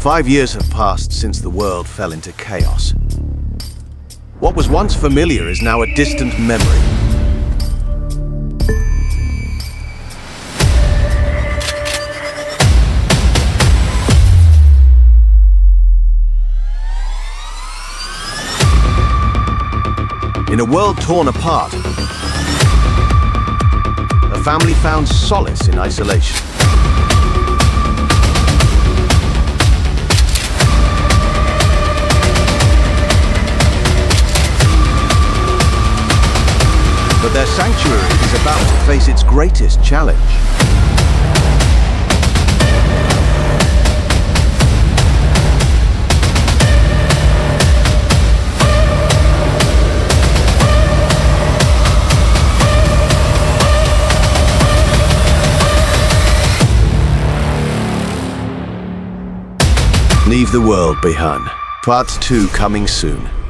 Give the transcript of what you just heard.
5 years have passed since the world fell into chaos. What was once familiar is now a distant memory. In a world torn apart, a family found solace in isolation. But their sanctuary is about to face its greatest challenge. Leave the world behind. Part 2 coming soon.